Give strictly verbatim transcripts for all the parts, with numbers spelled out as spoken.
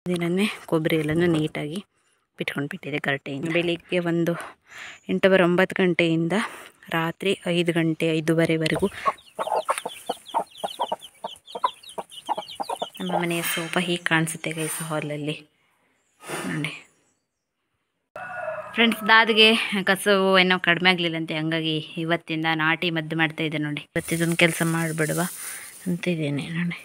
ದಿನನೇ ಕೊಬ್ಬರಿ ಎಲ್ಲನೂ ನೀಟಾಗಿ ಬಿಟ್ಕೊಂಡು ಬಿಟ್ಟಿದೆ ಗರಟೆಯಿಂದ. ಬೆಳಿಗ್ಗೆ ಒಂದು ಎಂಟೂವರೆ ಒಂಬತ್ತು ಗಂಟೆಯಿಂದ ರಾತ್ರಿ ಐದು ಗಂಟೆ ಐದೂವರೆವರೆಗೂ ನಮ್ಮ ಮನೆಯ ಸೋಫಾ ಹೀಗೆ ಕಾಣಿಸುತ್ತೆ ಗೈಸ್ ಹಾಲಲ್ಲಿ ನೋಡಿ ಫ್ರೆಂಡ್ಸ್. ದಾದಿಗೆ ಕಸವು ಏನೋ ಕಡಿಮೆ ಆಗಲಿಲ್ಲಂತೆ, ಹಂಗಾಗಿ ಇವತ್ತಿಂದ ನಾಟಿ ಮದ್ದು ಮಾಡ್ತಾಯಿದ್ದೆ ನೋಡಿ. ಇವತ್ತಿದೊಂದು ಕೆಲಸ ಮಾಡಿಬಿಡುವ ಅಂತಿದ್ದೇನೆ ನೋಡಿ.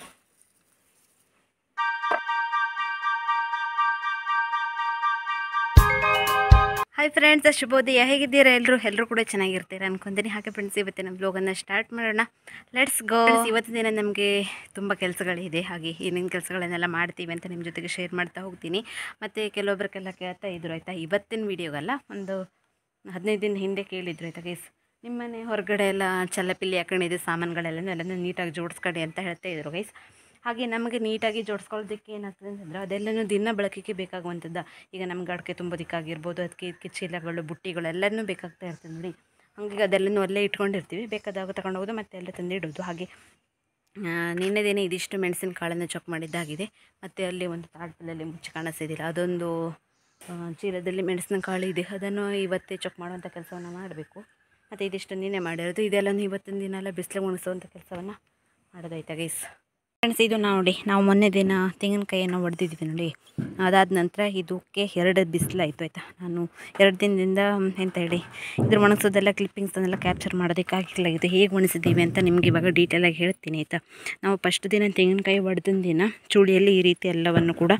ಹಾಯ್ ಫ್ರೆಂಡ್ಸ್, ಶುಭೋದಯ. ಹೇಗಿದ್ದೀರಾ ಎಲ್ಲರೂ? ಎಲ್ಲರೂ ಕೂಡ ಚೆನ್ನಾಗಿರ್ತೀರಾ ಅನ್ಕೊಂತೀನಿ. ಹಾಗೆ ಫ್ರೆಂಡ್ಸ್, ಇವತ್ತಿನ ವ್ಲಾಗನ್ನು ಸ್ಟಾರ್ಟ್ ಮಾಡೋಣ. Let's go. ಇವತ್ತಿನ ದಿನ ನಮಗೆ ತುಂಬ ಕೆಲಸಗಳಿದೆ, ಹಾಗೆ ಏನೇನು ಕೆಲಸಗಳನ್ನೆಲ್ಲ ಮಾಡ್ತೀವಿ ಅಂತ ನಿಮ್ಮ ಜೊತೆಗೆ ಶೇರ್ ಮಾಡ್ತಾ ಹೋಗ್ತೀನಿ. ಮತ್ತು ಕೆಲವೊಬ್ಬರಿಗೆಲ್ಲ ಕೇಳ್ತಾ ಇದ್ರು ಆಯಿತಾ, ಇವತ್ತಿನ ವೀಡಿಯೋಗಲ್ಲ, ಒಂದು ಹದಿನೈದು ದಿನ ಹಿಂದೆ ಕೇಳಿದ್ರು ಆಯಿತಾ ಗೈಸ್, ನಿಮ್ಮನೆ ಹೊರಗಡೆ ಎಲ್ಲ ಚಲ್ಲಪಿಲ್ಲಿ ಹಾಕೊಂಡಿದೆ ಸಾಮಾನುಗಳೆಲ್ಲ ಎಲ್ಲನೂ ನೀಟಾಗಿ ಜೋಡಿಸ್ಕೊಡಿ ಅಂತ ಹೇಳ್ತಾ ಇದ್ರು ಗೈಸ್. ಹಾಗೆ ನಮಗೆ ನೀಟಾಗಿ ಜೋಡಿಸ್ಕೊಳ್ಳೋದಕ್ಕೆ ಏನಾಗ್ತದೆ ಅಂತಂದರೆ ಅದೆಲ್ಲನೂ ದಿನ ಬಳಕೆಗೆ ಬೇಕಾಗುವಂಥದ್ದು. ಈಗ ನಮ್ಗೆ ಅಡಿಕೆ ತುಂಬೋದಕ್ಕಾಗಿರ್ಬೋದು, ಅದಕ್ಕೆ ಇದಕ್ಕೆ ಚೀಲಗಳು ಬುಟ್ಟಿಗಳು ಎಲ್ಲನೂ ಬೇಕಾಗ್ತಾ ಇರ್ತದೆ ನೋಡಿ. ಹಾಗಾಗಿ ಅದೆಲ್ಲನೂ ಅಲ್ಲೇ ಇಟ್ಕೊಂಡಿರ್ತೀವಿ, ಬೇಕಾದಾಗ ತಗೊಂಡೋಗೋದು ಮತ್ತು ಎಲ್ಲ ತಂದಿಡೋದು. ಹಾಗೆ ನಿನ್ನೆ ದಿನ ಇದಿಷ್ಟು ಮೆಣಸಿನ ಕಾಳನ್ನು ಚೊಕ್ ಮಾಡಿದ್ದಾಗಿದೆ. ಮತ್ತು ಅಲ್ಲಿ ಒಂದು ತಾಡ್ಪಲಲ್ಲಿ ಮುಚ್ಚಿ ಕಾಣಿಸ್ತಿದ್ದಿಲ್ಲ, ಅದೊಂದು ಚೀಲದಲ್ಲಿ ಮೆಣಸಿನ ಕಾಳು ಇದೆ, ಅದನ್ನು ಇವತ್ತೇ ಚೊಕ್ ಮಾಡುವಂಥ ಕೆಲಸವನ್ನು ಮಾಡಬೇಕು. ಮತ್ತು ಇದಿಷ್ಟು ನಿನ್ನೆ ಮಾಡಿರೋದು, ಇದೆಲ್ಲನೂ ಇವತ್ತಿನ ದಿನ ಎಲ್ಲ ಬಿಸಿಲು ಒಣಗಿಸುವಂಥ ಕೆಲಸವನ್ನು ಮಾಡೋದಾಯ್ತಾ ಗೈಸ್. ಫ್ರೆಂಡ್ಸ್, ಇದು ನೋಡಿ ನಾವು ಮೊನ್ನೆ ದಿನ ತೆಂಗಿನಕಾಯಿಯನ್ನು ಹೊಡೆದಿದ್ವಿ ನೋಡಿ. ಅದಾದ ನಂತರ ಇದಕ್ಕೆ ಎರಡು ಬಿಸಿಲಾಯಿತು ಆಯಿತಾ. ನಾನು ಎರಡು ದಿನದಿಂದ ಎಂತ ಹೇಳಿ ಇದ್ರ ಒಣಗಿಸೋದೆಲ್ಲ ಕ್ಲಿಪ್ಪಿಂಗ್ಸನ್ನೆಲ್ಲ ಕ್ಯಾಪ್ಚರ್ ಮಾಡೋದಕ್ಕಾಗಿಲ್ಲ. ಇದು ಹೇಗೆ ಒಣಗಿಸಿದ್ದೀವಿ ಅಂತ ನಿಮ್ಗೆ ಇವಾಗ ಡೀಟೇಲಾಗಿ ಹೇಳ್ತೀನಿ ಆಯಿತಾ. ನಾವು ಫಸ್ಟ್ ದಿನ ತೆಂಗಿನಕಾಯಿ ಹೊಡೆದಿನ ದಿನ ಚೂಳಿಯಲ್ಲಿ ಈ ರೀತಿ ಎಲ್ಲವನ್ನು ಕೂಡ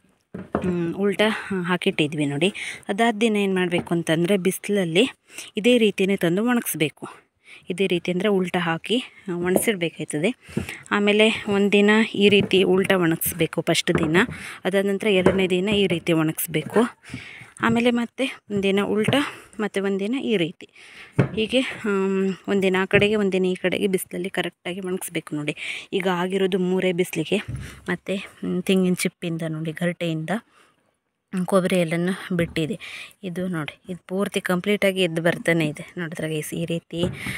ಉಲ್ಟಾ ಹಾಕಿಟ್ಟಿದ್ವಿ ನೋಡಿ. ಅದಾದ ದಿನ ಏನು ಮಾಡಬೇಕು ಅಂತಂದರೆ ಬಿಸಿಲಲ್ಲಿ ಇದೇ ರೀತಿಯೇ ತಂದು ಒಣಗಿಸ್ಬೇಕು. ಇದೇ ರೀತಿ ಅಂದರೆ ಉಲ್ಟಾ ಹಾಕಿ ಒಣಸಿಡ್ಬೇಕಾಯ್ತದೆ. ಆಮೇಲೆ ಒಂದಿನ ಈ ರೀತಿ ಉಲ್ಟಾ ಒಣಗಿಸ್ಬೇಕು ಫಸ್ಟ್ ದಿನ. ಅದಾದ ನಂತರ ಎರಡನೇ ದಿನ ಈ ರೀತಿ ಒಣಗಿಸ್ಬೇಕು. ಆಮೇಲೆ ಮತ್ತೆ ಒಂದಿನ ಉಲ್ಟಾ ಮತ್ತು ಒಂದಿನ ಈ ರೀತಿ, ಹೀಗೆ ಒಂದಿನ ಆ ಕಡೆಗೆ ಒಂದಿನ ಈ ಕಡೆಗೆ ಬಿಸಿಲಲ್ಲಿ ಕರೆಕ್ಟಾಗಿ ಒಣಗಿಸ್ಬೇಕು ನೋಡಿ. ಈಗ ಆಗಿರೋದು ಮೂರೇ ಬಿಸಿಲಿಗೆ ಮತ್ತು ತೆಂಗಿನ ಚಿಪ್ಪಿಂದ ನೋಡಿ, ಗರಟೆಯಿಂದ ಕೊಬ್ಬರಿ ಎಲ್ಲನೂ ಬಿಟ್ಟಿದೆ. ಇದು ನೋಡಿ, ಇದು ಪೂರ್ತಿ ಕಂಪ್ಲೀಟಾಗಿ ಎದ್ದು ಬರ್ತಾನೆ ಇದೆ ನೋಡಿದ್ರೆ ಗೈಸ್. ಈ ರೀತಿ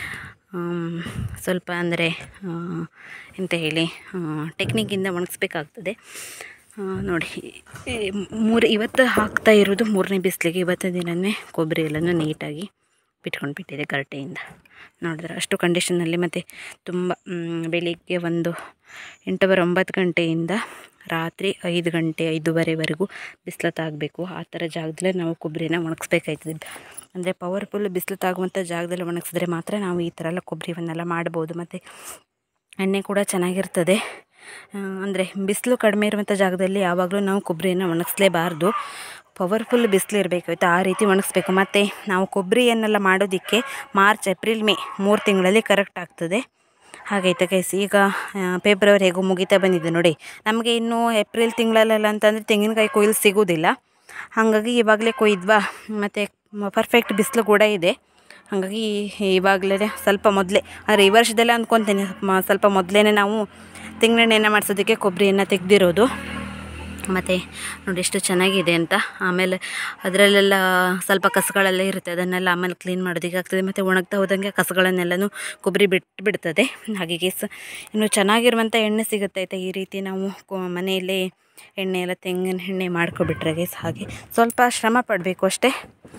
ಸ್ವಲ್ಪ ಅಂದರೆ ಎಂತ ಹೇಳಿ ಟೆಕ್ನಿಕ್ಕಿಂದ ಒಣಗಿಸ್ಬೇಕಾಗ್ತದೆ ನೋಡಿ. ಮೂರು ಇವತ್ತು ಹಾಕ್ತಾ ಇರೋದು ಮೂರನೇ ಬಿಸಿಲಿಗೆ. ಇವತ್ತಿನ ದಿನವೇ ಕೊಬ್ಬರಿ ಎಲ್ಲನೂ ನೀಟಾಗಿ ಬಿಟ್ಕೊಂಡು ಬಿಟ್ಟಿದೆ ಗರಟೆಯಿಂದ ನೋಡಿದ್ರೆ ಅಷ್ಟು ಕಂಡೀಷನಲ್ಲಿ. ಮತ್ತು ತುಂಬ ಬೆಳಿಗ್ಗೆ ಒಂದು ಎಂಟೂವರೆ ಒಂಬತ್ತು ಗಂಟೆಯಿಂದ ರಾತ್ರಿ ಐದು ಗಂಟೆ ಐದೂವರೆವರೆಗೂ ಬಿಸಿಲು ತಾಗಬೇಕು. ಆ ಥರ ಜಾಗದಲ್ಲೇ ನಾವು ಕೊಬ್ಬರಿನ ಒಣಗಿಸ್ಬೇಕಾಯ್ತದೆ. ಅಂದರೆ ಪವರ್ಫುಲ್ ಬಿಸಿಲು ತಾಗುವಂಥ ಜಾಗದಲ್ಲಿ ಒಣಗಿಸಿದ್ರೆ ಮಾತ್ರ ನಾವು ಈ ಥರ ಎಲ್ಲ ಕೊಬ್ಬರಿವನ್ನೆಲ್ಲ ಮಾಡ್ಬೋದು. ಮತ್ತು ಎಣ್ಣೆ ಕೂಡ ಚೆನ್ನಾಗಿರ್ತದೆ. ಅಂದರೆ ಬಿಸಿಲು ಕಡಿಮೆ ಇರುವಂಥ ಜಾಗದಲ್ಲಿ ಯಾವಾಗಲೂ ನಾವು ಕೊಬ್ಬರಿಯನ್ನು ಒಣಗಿಸ್ಲೇಬಾರ್ದು, ಪವರ್ಫುಲ್ ಬಿಸಿಲು ಇರಬೇಕು ಆಯಿತಾ, ಆ ರೀತಿ ಒಣಗಿಸ್ಬೇಕು. ಮತ್ತು ನಾವು ಕೊಬ್ಬರಿಯನ್ನೆಲ್ಲ ಮಾಡೋದಕ್ಕೆ ಮಾರ್ಚ್ ಏಪ್ರಿಲ್ ಮೇ ಮೂರು ತಿಂಗಳಲ್ಲಿ ಕರೆಕ್ಟ್ ಆಗ್ತದೆ. ಹಾಗೈತೆ ಗೈಸ್. ಈಗ ಫೆಬ್ರವರಿ ಹೇಗೂ ಮುಗಿತಾ ಬಂದಿದೆ ನೋಡಿ. ನಮಗೆ ಇನ್ನೂ ಏಪ್ರಿಲ್ ತಿಂಗಳಲ್ಲೆಲ್ಲ ಅಂತಂದರೆ ತೆಂಗಿನಕಾಯಿ ಕೊಯ್ಲು ಸಿಗೋದಿಲ್ಲ. ಹಾಗಾಗಿ ಇವಾಗಲೇ ಕೊಯ್ದ್ವಾ, ಮತ್ತು ಪರ್ಫೆಕ್ಟ್ ಬಿಸಿಲು ಕೂಡ ಇದೆ. ಹಾಗಾಗಿ ಇವಾಗಲೇ ಸ್ವಲ್ಪ ಮೊದಲೇ, ಆದರೆ ಈ ವರ್ಷದಲ್ಲೇ ಅಂದ್ಕೊತೀನಿ ಸ್ವಲ್ಪ ಮೊದಲೇ ನಾವು ತೆಂಗಿನೆಣ್ಣೆಯನ್ನು ಮಾಡಿಸೋದಕ್ಕೆ ಕೊಬ್ಬರಿಯನ್ನು ತೆಗೆದಿರೋದು. ಮತ್ತು ನೋಡಿ ಎಷ್ಟು ಚೆನ್ನಾಗಿದೆ ಅಂತ. ಆಮೇಲೆ ಅದರಲ್ಲೆಲ್ಲ ಸ್ವಲ್ಪ ಕಸಗಳೆಲ್ಲ ಇರುತ್ತೆ, ಅದನ್ನೆಲ್ಲ ಆಮೇಲೆ ಕ್ಲೀನ್ ಮಾಡೋದಕ್ಕೆ ಆಗ್ತದೆ. ಮತ್ತು ಒಣಗ್ತಾ ಹೋದಂಗೆ ಕಸಗಳನ್ನೆಲ್ಲನೂ ಕೊಬ್ಬರಿ ಬಿಟ್ಟು ಬಿಡ್ತದೆ. ಹಾಗೆ ಗೈಸ್, ಇನ್ನು ಚೆನ್ನಾಗಿರುವಂಥ ಎಣ್ಣೆ ಸಿಗುತ್ತೆ ಆಯಿತಾ. ಈ ರೀತಿ ನಾವು ಮನೆಯಲ್ಲೇ ಎಣ್ಣೆ ಎಲ್ಲ ತೆಂಗಿನ ಎಣ್ಣೆ ಮಾಡ್ಕೊಬಿಟ್ರೆ ಗೈಸ್. ಹಾಗೆ ಸ್ವಲ್ಪ ಶ್ರಮ ಪಡಬೇಕು ಅಷ್ಟೇ.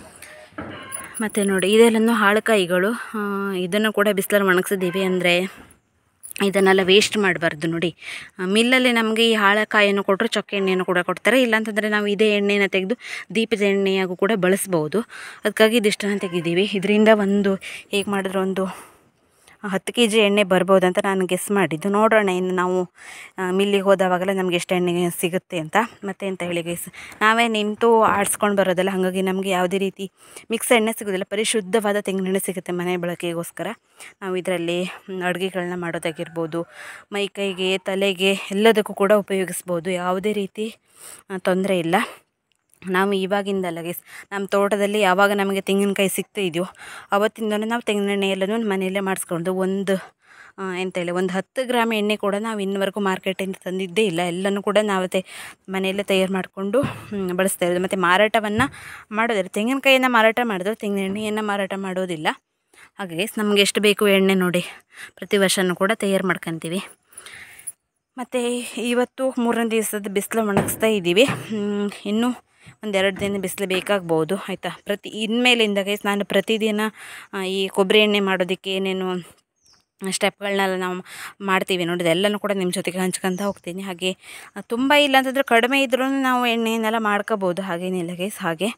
ಮತ್ತು ನೋಡಿ ಇದೆಲ್ಲನೂ ಹಾಳುಕಾಯಿಗಳು, ಇದನ್ನು ಕೂಡ ಬಿಸಿಲಲ್ಲಿ ಒಣಗಿಸಿದ್ದೀವಿ. ಅಂದರೆ ಇದನ್ನೆಲ್ಲ ವೇಸ್ಟ್ ಮಾಡಬಾರ್ದು ನೋಡಿ. ಮಿಲ್ಲಲ್ಲಿ ನಮಗೆ ಈ ಹಾಳೆಕಾಯನ್ನು ಕೊಟ್ಟರು ಚೊಕ್ಕ ಎಣ್ಣೆಯನ್ನು ಕೂಡ ಕೊಡ್ತಾರೆ. ಇಲ್ಲಾಂತಂದರೆ ನಾವು ಇದೇ ಎಣ್ಣೆನ ತೆಗೆದು ದೀಪದ ಎಣ್ಣೆಯಾಗೂ ಕೂಡ ಬಳಸ್ಬೋದು. ಅದಕ್ಕಾಗಿ ಇದಿಷ್ಟನ್ನು ತೆಗೆದಿದ್ದೀವಿ. ಇದರಿಂದ ಒಂದು ಹೇಗೆ ಮಾಡಿದ್ರು ಒಂದು ಹತ್ತು ಕೆ ಜಿ ಎಣ್ಣೆ ಬರ್ಬೋದು ಅಂತ ನಾನು ಗೆಸ್ ಮಾಡಿದ್ದು. ನೋಡೋಣ ಇನ್ನು ನಾವು ಮಿಲ್ಲಿಗೆ ಹೋದವಾಗೆಲ್ಲ ನಮಗೆ ಎಷ್ಟು ಎಣ್ಣೆ ಸಿಗುತ್ತೆ ಅಂತ. ಮತ್ತು ಎಂತ ಹೇಳಿ ಗೈಸ್, ನಾವೇ ನಿಂತು ಆಡಿಸ್ಕೊಂಡು ಬರೋದಲ್ಲ, ಹಾಗಾಗಿ ನಮಗೆ ಯಾವುದೇ ರೀತಿ ಮಿಕ್ಸ್ ಎಣ್ಣೆ ಸಿಗೋದಿಲ್ಲ. ಪರಿಶುದ್ಧವಾದ ತೆಂಗಿನೆಣ್ಣೆ ಸಿಗುತ್ತೆ ಮನೆ ಬಳಕೆಗೋಸ್ಕರ. ನಾವು ಇದರಲ್ಲಿ ಅಡುಗೆಗಳನ್ನ ಮಾಡೋದಾಗಿರ್ಬೋದು, ಮೈ ಕೈಗೆ ತಲೆಗೆ ಎಲ್ಲದಕ್ಕೂ ಕೂಡ ಉಪಯೋಗಿಸ್ಬೋದು. ಯಾವುದೇ ರೀತಿ ತೊಂದರೆ ಇಲ್ಲ. ನಾವು ಇವಾಗಿಂದಲ್ಲ ಗೈಸ್, ನಮ್ಮ ತೋಟದಲ್ಲಿ ಯಾವಾಗ ನಮಗೆ ತೆಂಗಿನಕಾಯಿ ಸಿಗ್ತಾ ಇದೆಯೋ ಅವತ್ತಿಂದಲೂ ನಾವು ತೆಂಗಿನೆಣ್ಣೆ ಎಲ್ಲನೂ ಮನೆಯಲ್ಲೇ ಮಾಡಿಸ್ಕೊಂಡು ಒಂದು ಎಂತ ಹೇಳಿ ಒಂದು ಹತ್ತು ಗ್ರಾಮ್ ಎಣ್ಣೆ ಕೂಡ ನಾವು ಇನ್ನುವರೆಗೂ ಮಾರ್ಕೆಟಿಂದ ತಂದಿದ್ದೇ ಇಲ್ಲ. ಎಲ್ಲನೂ ಕೂಡ ನಾವೇ ಮನೆಯಲ್ಲೇ ತಯಾರು ಮಾಡಿಕೊಂಡು ಬಳಸ್ತಾ ಇರೋದು. ಮತ್ತು ಮಾರಾಟವನ್ನು ಮಾಡೋದಿಲ್ಲ, ತೆಂಗಿನಕಾಯಿಯನ್ನು ಮಾರಾಟ ಮಾಡಿದ್ರೆ ತೆಂಗಿನ ಎಣ್ಣೆಯನ್ನು ಮಾರಾಟ ಮಾಡೋದಿಲ್ಲ. ಹಾಗೆ ನಮಗೆ ಎಷ್ಟು ಬೇಕು ಎಣ್ಣೆ ನೋಡಿ ಪ್ರತಿ ವರ್ಷವೂ ಕೂಡ ತಯಾರು ಮಾಡ್ಕೊತೀವಿ. ಮತ್ತು ಇವತ್ತು ಮೂರನೇ ದಿವಸದ ಬಿಸಿಲು ಒಣಗಿಸ್ತಾ ಇದ್ದೀವಿ. ಇನ್ನೂ ಒಂದೆರಡು ದಿನ ಬಿಸಿಲು ಬೇಕಾಗ್ಬೋದು ಆಯಿತಾ. ಪ್ರತಿ ಇನ್ಮೇಲಿಂದ ಗೈಸ್ ನಾನು ಪ್ರತಿದಿನ ಈ ಕೊಬ್ಬರಿ ಎಣ್ಣೆ ಮಾಡೋದಕ್ಕೆ ಏನೇನು ಸ್ಟೆಪ್ಗಳನ್ನೆಲ್ಲ ನಾವು ಮಾಡ್ತೀವಿ ನೋಡಿ, ಎಲ್ಲನೂ ಕೂಡ ನಿಮ್ಮ ಜೊತೆಗೆ ಹಂಚ್ಕೊತ ಹೋಗ್ತೀನಿ. ಹಾಗೆ ತುಂಬ ಇಲ್ಲ ಅಂತಂದರೆ ಕಡಿಮೆ ಇದ್ರೂ ನಾವು ಎಣ್ಣೆಯನ್ನೆಲ್ಲ ಮಾಡ್ಕೋಬೋದು, ಹಾಗೇನಿಲ್ಲ ಗೈಸ್. ಹಾಗೆ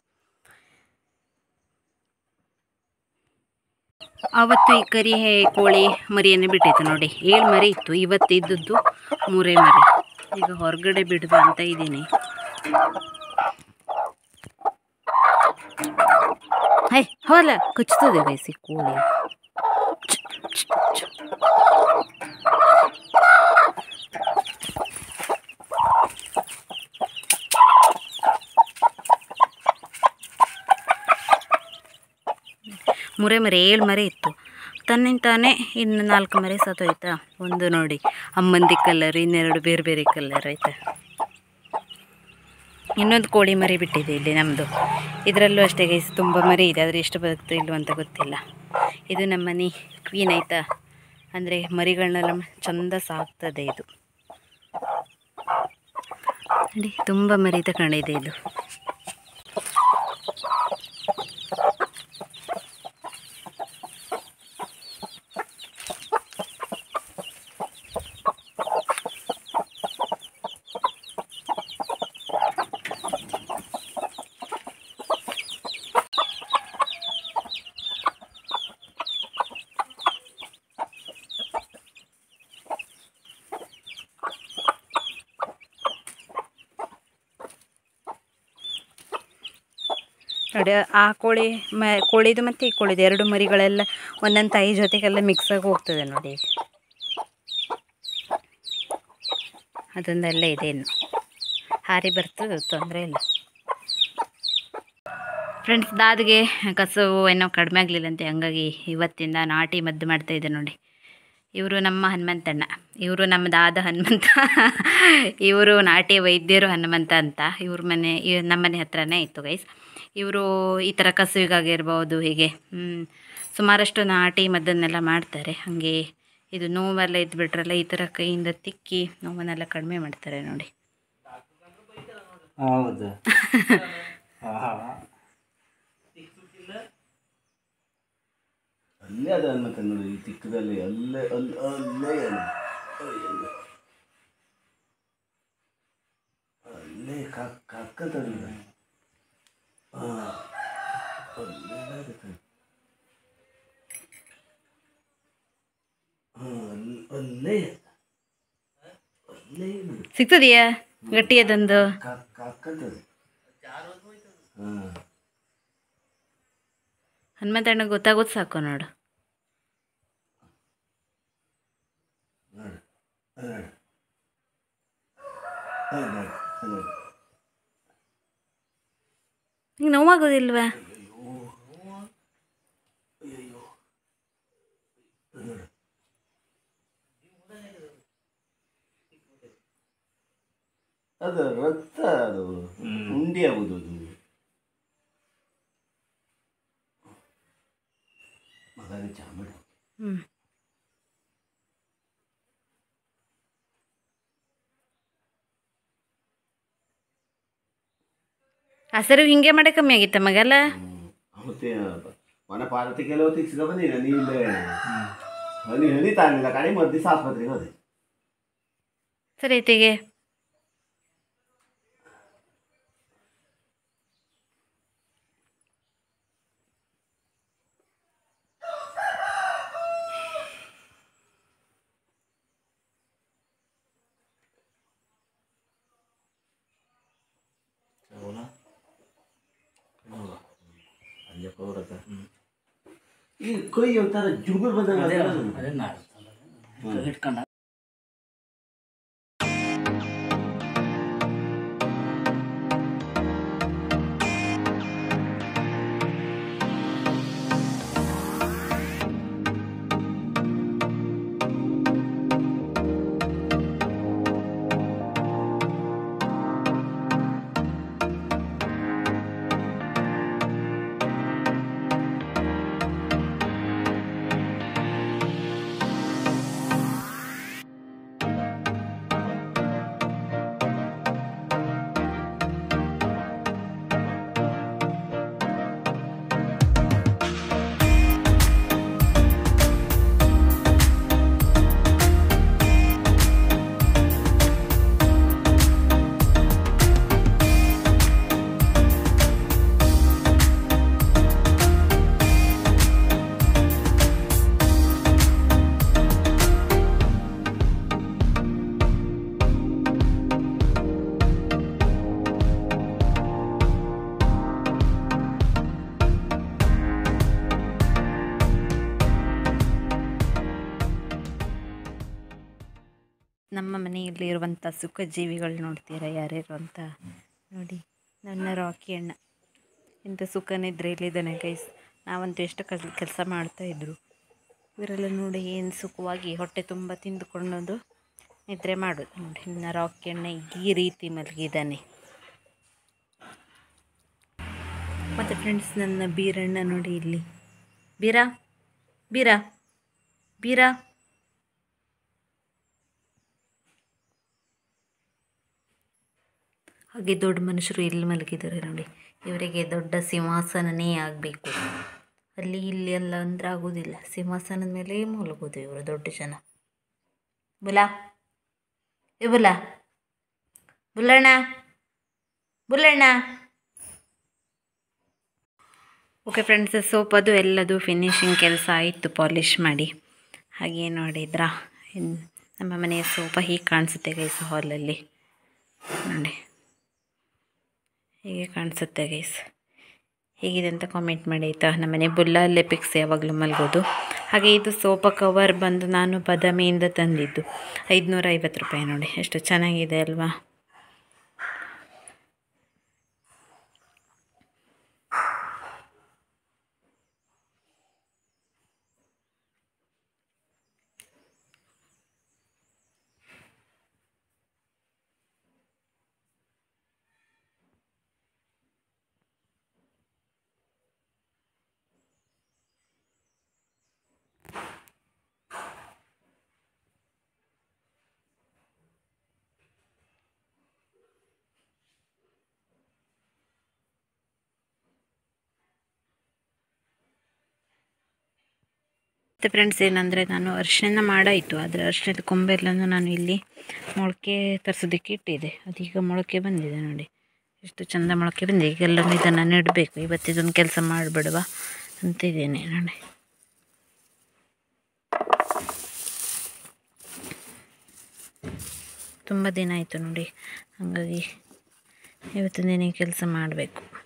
ಆವತ್ತು ಈ ಕರಿ ಕೋಳಿ ಮರಿಯನ್ನು ಬಿಟ್ಟಿತ್ತು ನೋಡಿ, ಏಳು ಮರಿ ಇತ್ತು. ಇವತ್ತು ಇದ್ದದ್ದು ಮೂರೇ ಮರಿ. ಈಗ ಹೊರಗಡೆ ಬಿಡುವ ಅಂತ ಇದ್ದೀನಿ. ಹೈ ಹೋಲ ಕಚ್ತದೆ ಗೈಸಿ ಕೋಳಿ. ಮೂರೇ ಮರಿ, ಏಳು ಮರಿ ಇತ್ತು. ತನ್ನಿಂತಾನೆ ಇನ್ನು ನಾಲ್ಕು ಮರಿ ಸತ್ತೋಯ್ತಾ. ಒಂದು ನೋಡಿ ಅಮ್ಮಂದಿ ಕಲರ್, ಇನ್ನೆರಡು ಬೇರೆ ಬೇರೆ ಕಲರ್ ಆಯ್ತಾ. ಇನ್ನೊಂದು ಕೋಳಿ ಮರಿ ಬಿಟ್ಟಿದೆ ಇಲ್ಲಿ ನಮ್ಮದು. ಇದರಲ್ಲೂ ಅಷ್ಟೇ ಗೈಸ್ ತುಂಬ ಮರಿ ಇದೆ, ಆದರೆ ಎಷ್ಟು ಬದುಕ್ತೋ ಇಲ್ಲೋ ಅಂತ ಗೊತ್ತಿಲ್ಲ. ಇದು ನಮ್ಮ ಮನೆ ಕ್ವೀನ್ ಆಯಿತಾ, ಅಂದರೆ ಮರಿಗಳನ್ನೆಲ್ಲ ಚಂದ ಸಾಕ್ತದೆ ಇದು ನೋಡಿ. ತುಂಬ ಮರಿ ತಗೊಂಡಿದೆ ಇದು. ನೋಡಿ ಆ ಕೋಳಿ ಮ ಕೋಳಿದು ಮತ್ತು ಈ ಕೋಳಿದು ಎರಡು ಮರಿಗಳೆಲ್ಲ ಒಂದೊಂದು ತಾಯಿ ಜೊತೆಗೆಲ್ಲ ಮಿಕ್ಸಾಗಿ ಹೋಗ್ತದೆ ನೋಡಿ. ಅದೊಂದೆಲ್ಲ ಇದೆ, ಇನ್ನು ಹಾರಿ ಬರ್ತದೆ, ತೊಂದರೆ ಇಲ್ಲ. ಫ್ರೆಂಡ್ಸ್, ದಾದಿಗೆ ಕಸವು ಏನೋ ಕಡಿಮೆ ಆಗಲಿಲ್ಲಂತೆ, ಹಂಗಾಗಿ ಇವತ್ತಿಂದ ನಾಟಿ ಮದ್ದು ಮಾಡ್ತಾಯಿದ್ದೆ ನೋಡಿ. ಇವರು ನಮ್ಮ ಹನುಮಂತಣ್ಣ, ಇವರು ನಮ್ಮ ದಾದ ಹನುಮಂತ, ಇವರು ನಾಟಿ ವೈದ್ಯರು ಹನುಮಂತ ಅಂತ. ಇವ್ರ ಮನೆ ನಮ್ಮ ಮನೆ ಹತ್ರನೇ ಇತ್ತು ಗೈಸ್. ಇವರು ಈ ಥರ ಕಸುವಿಗಾಗಿರ್ಬೋದು, ಹೀಗೆ ಸುಮಾರಷ್ಟು ನಾಟಿ ಮದ್ದನ್ನೆಲ್ಲ ಮಾಡ್ತಾರೆ. ಹಾಗೆ ಇದು ನೋವೆಲ್ಲ ಇದ್ಬಿಟ್ರಲ್ಲ, ಈ ಥರ ಕೈಯಿಂದ ತಿಕ್ಕಿ ನೋವನ್ನೆಲ್ಲ ಕಡಿಮೆ ಮಾಡ್ತಾರೆ ನೋಡಿ. ಹೌದು ಅಲ್ಲೇ ಅದು ಹನುಮಂತ ನೋಡಿ, ಈ ತಿಕ್ಕದಲ್ಲಿ ಅಲ್ಲೇ ಅಲ್ಲಿ ಅಲ್ಲೇ ಅಲ್ಲೇ ಕಕ್ಕತಲ್ಲ. ಸಿಗ್ತದೆಯಾ ಗಟ್ಟಿಯದೊಂದು? ಹನುಮಂತಣ್ಣ ಗೊತ್ತಾಗೋದು ಸಾಕು ನೋಡು. ಹಿಂಗೆ ನೋವಾಗೋದಿಲ್ವಾ? ಅದು ರಕ್ತ, ಅದು ಉಂಡಿ ಆಗುದು. ಅದು ಮಗನೇ ಚಾಮಡಿ. ಹ್ಞೂ ಹಸರು ಹಿಂಗೆ ಮಾಡೇ ಕಮ್ಮಿ ಆಗಿತ್ತ ಮಗಲ್ಲ. ಮತ್ತೆ ಮನೆ ಪಾರ್ಟಿ ಕೆಲವು ತಿಕ್ಸಿದ ಬಂದಿಲ್ಲ, ನೀವೇ ಹನಿ ಹನಿ ತಾನಿಲ್ಲ ಕಡಿಮೆ ಮದ್ದು ದಿವಸ ಆಸ್ಪತ್ರೆಗೆ ಹೋದೆ. ಸರಿ ಐತಿಗೆ ಈ ಕೊಯ್ ಒಂಥರ ಜುಗುರ್ ಬಂದಾಗ ಇಟ್ಕೊಂಡ ಮನೆಯಲ್ಲಿ ಇರುವಂಥ ಸುಖ ಜೀವಿಗಳು ನೋಡ್ತೀರಾ ಯಾರ್ಯಾರು ಅಂತ ನೋಡಿ. ನನ್ನ ರಾಕಿ ಅಣ್ಣ ಇಂಥ ಸುಖ ನಿದ್ರೆಯಲ್ಲಿದ್ದಾನೆ ಗೈಸ್. ನಾವಂತೂ ಎಷ್ಟು ಕಸ್ ಕೆಲಸ ಮಾಡ್ತಾಯಿದ್ರು, ಇವರೆಲ್ಲ ನೋಡಿ ಏನು ಸುಖವಾಗಿ ಹೊಟ್ಟೆ ತುಂಬ ತಿಂದುಕೊಂಡು ನಿದ್ರೆ ಮಾಡೋದು ನೋಡಿ. ನನ್ನ ರಾಕಿ ಅಣ್ಣ ಈ ರೀತಿ ಮಲಗಿದ್ದಾನೆ. ಮತ್ತು ಫ್ರೆಂಡ್ಸ್, ನನ್ನ ಬೀರಣ್ಣ ನೋಡಿ ಇಲ್ಲಿ. ಬೀರಾ ಬೀರಾ ಬೀರಾ ಹಾಗೆ ದೊಡ್ಡ ಮನುಷ್ಯರು ಇಲ್ಲಿ ಮಲಗಿದ್ದಾರೆ ನೋಡಿ. ಇವರಿಗೆ ದೊಡ್ಡ ಸಿಂಹಾಸನನೇ ಆಗಬೇಕು. ಅಲ್ಲಿ ಇಲ್ಲಿ ಎಲ್ಲ ಅಂದ್ರೆ ಆಗೋದಿಲ್ಲ, ಸಿಂಹಾಸನದ ಮೇಲೆ ಮಲಗೋದು ಇವರು ದೊಡ್ಡ ಜನ. ಬುಲಾ ಏ ಬುಲಾ ಬುಲ್ಲಣ್ಣ ಬುಲ್ಲಣ್ಣ. ಓಕೆ ಫ್ರೆಂಡ್ಸ್, ಸೋಪದು ಎಲ್ಲದು ಫಿನಿಶಿಂಗ್ ಕೆಲಸ ಆಯಿತು ಪಾಲಿಷ್ ಮಾಡಿ. ಹಾಗೆ ನೋಡಿದ್ರಾ ನಮ್ಮ ಮನೆಯ ಸೋಪ ಹೀಗೆ ಕಾಣಿಸುತ್ತೆ ಗೈಸ್. ಹಾಲಲ್ಲಿ ನೋಡಿ ಹೀಗೆ ಕಾಣಿಸುತ್ತೆ ಗೈಸ್. ಹೇಗಿದೆ ಅಂತ ಕಾಮೆಂಟ್ ಮಾಡಿ ಆಯಿತಾ. ನಮ್ಮನೆ ಬುಲ್ಲ ಅಲ್ಲೇ ಪಿಕ್ಸ್ ಯಾವಾಗಲೂ ಮಲಗೋದು. ಹಾಗೆ ಇದು ಸೋಪ ಕವರ್ ಬಂದು ನಾನು ಬದಾಮಿಯಿಂದ ತಂದಿದ್ದು, ಐದುನೂರ ಐವತ್ತು ರೂಪಾಯಿ. ನೋಡಿ ಎಷ್ಟು ಚೆನ್ನಾಗಿದೆ ಅಲ್ವಾ. ಮತ್ತು ಫ್ರೆಂಡ್ಸ್, ಏನಂದರೆ ನಾನು ಅರಿಶಿನ ಮಾಡಾಯಿತು, ಆದರೆ ಅರಿಶಿನದ ಕೊಂಬೆಲ್ಲನೂ ನಾನು ಇಲ್ಲಿ ಮೊಳಕೆ ತರಿಸೋದಕ್ಕೆ ಇಟ್ಟಿದ್ದೆ. ಅದೀಗ ಮೊಳಕೆ ಬಂದಿದೆ ನೋಡಿ, ಎಷ್ಟು ಚೆಂದ ಮೊಳಕೆ ಬಂದಿದೆ. ಈಗೆಲ್ಲನೂ ಇದನ್ನು ನೆಡಬೇಕು. ಇವತ್ತು ಇದೊಂದು ಕೆಲಸ ಮಾಡಿಬಿಡುವ ಅಂತಿದ್ದೇನೆ ನೋಡಿ. ತುಂಬ ದಿನ ಆಯಿತು ನೋಡಿ, ಹಾಗಾಗಿ ಇವತ್ತಿನ ದಿನ ಕೆಲಸ ಮಾಡಬೇಕು.